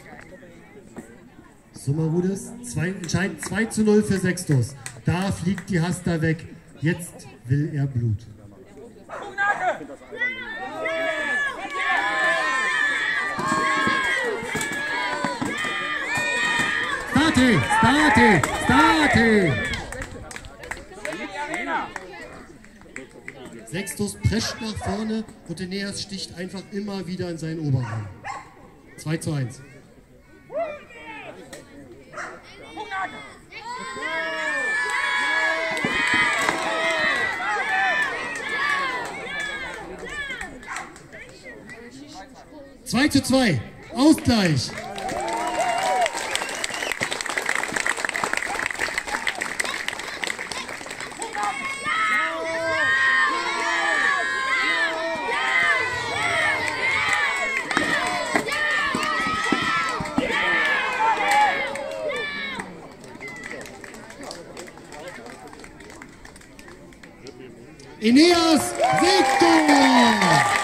So, Marudes, entscheidend 2:0 für Sextus. Da fliegt die Hasta weg. Jetzt will er Blut. Starte! Starte! Starte! Sextus prescht nach vorne und Aeneas sticht einfach immer wieder in seinen Oberarm. 2:1. Zwei zu 2. Ausgleich. Aeneas Sextus!